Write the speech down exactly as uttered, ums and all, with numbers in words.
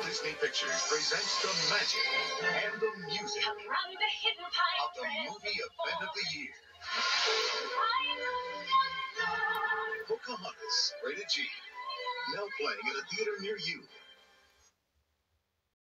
Disney Pictures presents the magic and the music Come run the hidden pine of the movie event of the year. Pocahontas, rated G. Now playing at a theater near you.